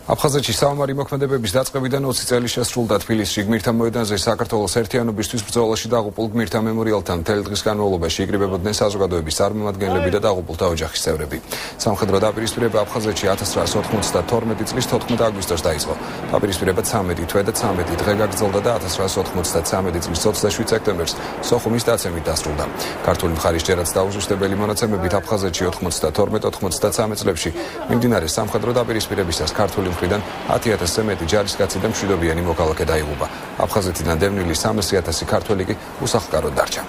აფხაზეთში საომარი მოქმედებების დაწყებიდან 20 წელი შესრულდა თბილისში გმირთა მოედანზე საქართველოს ერთიანობისთვის ბრძოლაში დაღუპულ გმირთა მემორიალთან მთელი დღის განმავლობაში იკრიბებოდნენ საზოგადოების წარმომადგენლები და დაღუპულთა ოჯახის წევრები. სამხედრო დაპირისპირება აფხაზეთში 1992 წლის 14 აგვისტოს დაიწყო. დაპირისპირება 13 თვე და 13 დღე გაგრძელდა და 1993 წლის 27 სექტემბერს სოხუმის დაცემით დასრულდა. ქართული მხარის ჯერაც დაუზუსტებელი მონაცემებით აფხაზეთში 92-93 წლებში მიმდინარე სამხედრო დაპირისპირებისას ქართული მხრიდან 10,000-ზე მეტი ჯარისკაცი და მშვიდობიანი მოქალაქე დაიღუპა. აფხაზეთიდან დევნილი 300,000 ქართველი კი უსახლკაროდ დარჩა.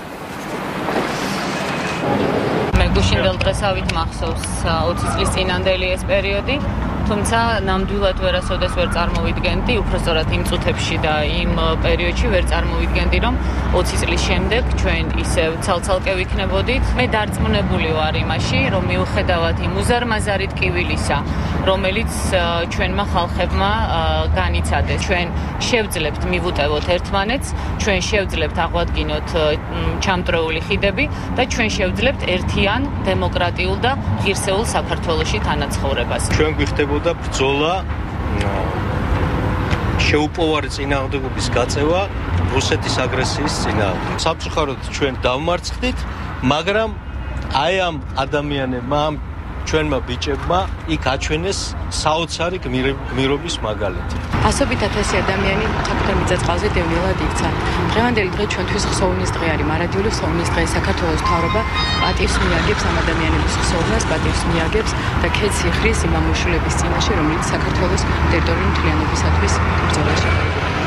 მე გუშინდელ დღესავით მახსოვს 20 წლის წინანდელი ეს პერიოდი. თუმცა ნამდვილად ვერასოდეს ვერ წარმოვიდგენდი, უბრალოდ იმ წუთებში და იმ პერიოდში ვერ წარმოვიდგენდი, რომ 20 წლის შემდეგ ჩვენ ისევ ცალ-ცალკე ვიქნებოდით. მე დარწმუნებული ვარ იმაში, რომ მიუხედავად იმ უზარმაზარი ტკივილისა, რომელიც ჩვენმა ხალხებმა განიცადეს, ჩვენ შევძლებთ მივუტევოთ ერთმანეთს, ჩვენ შევძლებთ აღვადგინოთ ჩამწრეული ხიდები და ჩვენ შევძლებთ ერთიან, დემოკრატიულ და ღირსეულ საქართველოში თანაცხოვრებას. ჩვენ გვიხდებოდა ბრძოლა შეუპოვარი წინააღმდეგობის გაწევა რუსეთის აგრესიის წინააღმდეგ. სამწუხაროდ ჩვენ დავმარცხდით, მაგრამ აი ამ ადამიანებმა, ჩვენმა ბიჭებმა იქ აჩვენეს საოცარი გმირობის მაგალითი. ასობით ათასი ადამიანი ქართულ მიწა-წყალზე დევნილად იქცა. დღევანდელი დღე ჩვენთვის ხსოვნის დღე არის, მარადიული ხსოვნის დღე. საქართველოს მთავრობა პატივს მიაგებს ამ ადამიანების ხსოვნას, პატივს მიაგებს და ქეთს იხრის იმ ამოშულების წინაშე, რომელიც საქართველოს ტერიტორიული მთლიანობისათვის ბრძოლაში.